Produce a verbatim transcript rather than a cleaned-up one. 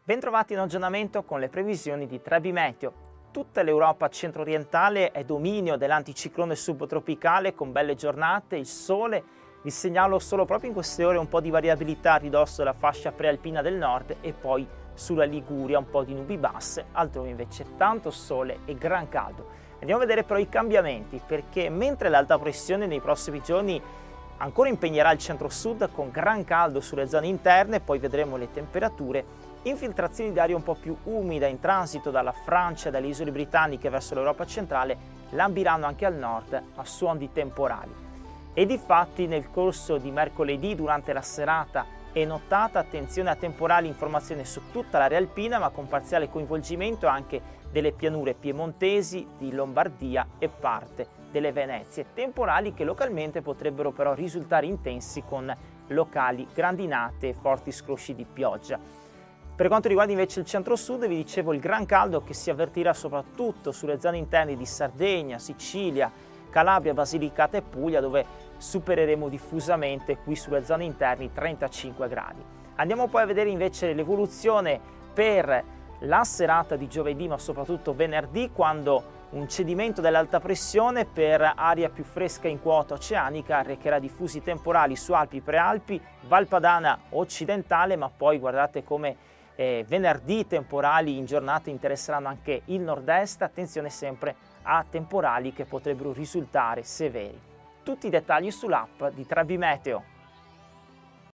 Bentrovati in aggiornamento con le previsioni di Trebi Meteo. Tutta l'Europa centro-orientale è dominio dell'anticiclone subtropicale con belle giornate, il sole. Vi segnalo solo proprio in queste ore un po' di variabilità a ridosso della fascia prealpina del nord e poi sulla Liguria un po' di nubi basse, altrove invece tanto sole e gran caldo. Andiamo a vedere però i cambiamenti, perché mentre l'alta pressione nei prossimi giorni ancora impegnerà il centro-sud con gran caldo sulle zone interne, poi vedremo le temperature, infiltrazioni d'aria un po' più umida in transito dalla Francia e dalle isole britanniche verso l'Europa centrale lambiranno anche al nord a suon di temporali. E difatti nel corso di mercoledì, durante la serata e nottata, attenzione a temporali in formazione su tutta l'area alpina, ma con parziale coinvolgimento anche delle pianure piemontesi, di Lombardia e parte delle Venezie. Temporali che localmente potrebbero però risultare intensi con locali grandinate e forti scrosci di pioggia. Per quanto riguarda invece il centro-sud, vi dicevo il gran caldo che si avvertirà soprattutto sulle zone interne di Sardegna, Sicilia, Calabria, Basilicata e Puglia, dove supereremo diffusamente qui sulle zone interne i trentacinque gradi. Andiamo poi a vedere invece l'evoluzione per la serata di giovedì, ma soprattutto venerdì, quando un cedimento dell'alta pressione per aria più fresca in quota oceanica recherà diffusi temporali su Alpi, Prealpi, Valpadana occidentale, ma poi guardate come Eh, venerdì temporali in giornata interesseranno anche il nord-est. Attenzione sempre a temporali che potrebbero risultare severi. Tutti i dettagli sull'app di Trebi Meteo.